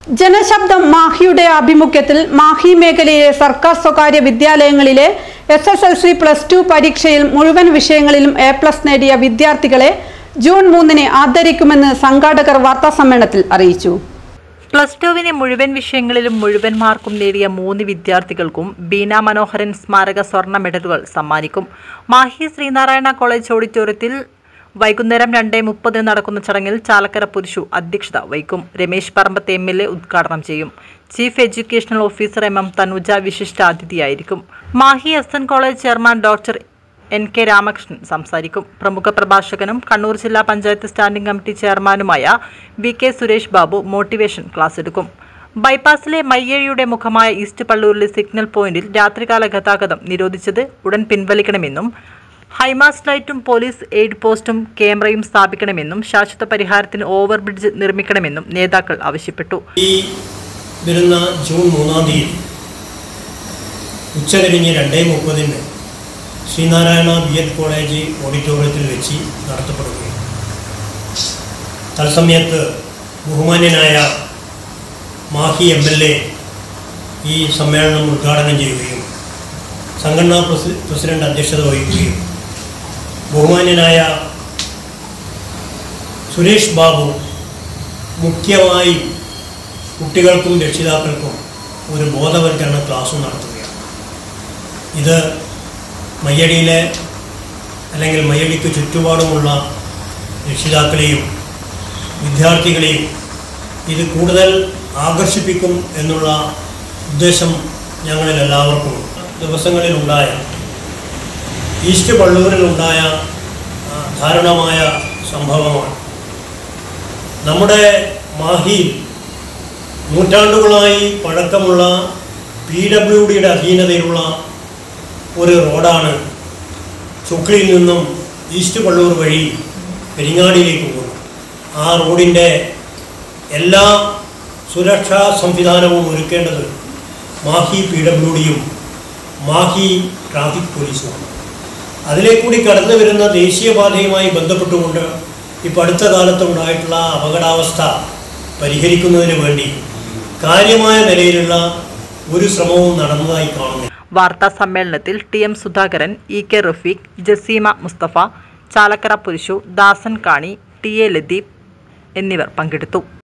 ജനശബ്ദം മാഹിയുടെ ആഭിമുഖ്യത്തിൽ മാഹി മേഖലയിലെ സർക്കാർ സ്വകാര്യ വിദ്യാലയങ്ങളിലെ SSLC +2 പരീക്ഷയിൽ മുഴുവൻ വിഷയങ്ങളിലും A+ നേടിയ വിദ്യാർത്ഥികളെ ജൂൺ 3-ന് ആദരിക്കുമെന്ന് സംഘാടകർ വാർത്താസമ്മേളനത്തിൽ അറിയിച്ചു. +2-ന് മുഴുവൻ വിഷയങ്ങളിലും മുഴുവൻ മാർക്കും നേടിയ 3 വിദ്യാർത്ഥികൾക്കും ബീന മനോഹരൻ സ്മാരക സ്വർണ്ണ മെഡലുകൾ സമ്മാനിക്കും. മാഹി ശ്രീനാരായണ കോളേജ് ഓഡിറ്റോറിയത്തിൽ വൈകുന്നേരം 2:30 നടക്കുന്ന ചടങ്ങിൽ ചാലക്കര പുരുഷു അധ്യക്ഷത വഹിക്കും. രമേശ് പറമ്പത്ത് MLA ഉദ്ഘാടനം ചെയ്യും. Chief educational officer MM Thanuja വിശിഷ്ടാതിഥിയായിരിക്കും. Mahe SN college chairman doctor NK Ramakrishnan സംസാരിക്കും. പ്രമുഖ പ്രഭാഷകനും കണ്ണൂർ ജില്ലാ പഞ്ചായത്ത് സ്റ്റാൻഡിംഗ് കമ്മിറ്റി ചെയർമാനുമായ BK Suresh Babu motivation class എടുക്കും. ബൈപ്പാസിലെ മയ്യഴിയുടെ മുഖമായ ഈസ്റ്റ് പള്ളൂരിലെ സിഗ്നൽ പോയിന്റിൽ രാത്രികാല ഗതാഗതം നിരോധിച്ചത് ഉടൻ പിൻവലിക്കണമെന്നും ഹൈമാസ്റ്റ് ലൈറ്റും പോലീസ് എയ്ഡ് പോസ്റ്റും ക്യാമറയും സ്ഥാപിക്കണമെന്നും ശാശ്വത പരിഹാരത്തിന് ഓവർബ്രിഡ്ജ് നിർമ്മിക്കണമെന്നും നേതാക്കൾ ആവശ്യപ്പെട്ടു. ഈ വരുന്ന ജൂൺ 3-ാം തീയതി ഉച്ചകഴിഞ്ഞ് 2:30-ന് ശ്രീനാരായണ BEd കോളേജ് ഓഡിറ്റോറിയത്തിൽ വെച്ച് നടത്തപ്പെടുകയാണ്. തത്സമയത്ത് ബഹുമാന്യനായ മാഹി MLA ഈ സമ്മേളനം ഉദ്ഘാടനം ചെയ്യുകയും സംഘടനാ പ്രസിഡന്റ് അധ്യക്ഷത വഹിക്കുകയും ബഹുമാന്യനായ സുരേഷ് ബാബു മുഖ്യമായി കുട്ടികൾക്കും രക്ഷിതാക്കൾക്കും ഒരു ബോധവൽക്കരണ ക്ലാസ് നടത്തുകയാണ്. ഇത് മയ്യടിയിലെ അല്ലെങ്കിൽ മയ്യടിക്ക് ചുറ്റുപാടുമുള്ള രക്ഷിതാക്കളെയും വിദ്യാർത്ഥികളെയും ഇത് കൂടുതൽ ആകർഷിപ്പിക്കും എന്നുള്ള ഉദ്ദേശം ഞങ്ങളിൽ എല്ലാവർക്കും ദിവസങ്ങളിലുണ്ടായ ഈസ്റ്റ് പള്ളൂരിലുണ്ടായ ദാരുണമായ സംഭവമാണ്. നമ്മുടെ മാഹിയിൽ നൂറ്റാണ്ടുകളായി പഴക്കമുള്ള PWDയുടെ അധീനതയിലുള്ള ഒരു റോഡാണ് ചുക്ലിയിൽ നിന്നും ഈസ്റ്റ് പള്ളൂർ വഴി പെരിങ്ങാടിയിലേക്ക് പോകുന്നത്. ആ റോഡിൻ്റെ എല്ലാ സുരക്ഷാ സംവിധാനവും ഒരുക്കേണ്ടത് മാഹി PWDയും മാഹി ട്രാഫിക് പോലീസുമാണ്. അതിലേക്കൂടി കടന്നു വരുന്ന ദേശീയപാതയുമായി ബന്ധപ്പെട്ടുകൊണ്ട് ഇപ്പോൾ അടുത്ത കാലത്ത് ഉണ്ടായിട്ടുള്ള അപകടാവസ്ഥ പരിഹരിക്കുന്നതിന് വേണ്ടി കാര്യമായ നിലയിലുള്ള ഒരു ശ്രമവും നടന്നതായി കാണുന്നു. വാർത്താ സമ്മേളനത്തിൽ TM സുധാകരൻ, EK റഫീഖ്, ജസീമ മുസ്തഫ, ചാലക്കര പുരുഷു, ദാസൻ കാണി, TA ലദീപ് എന്നിവർ പങ്കെടുത്തു.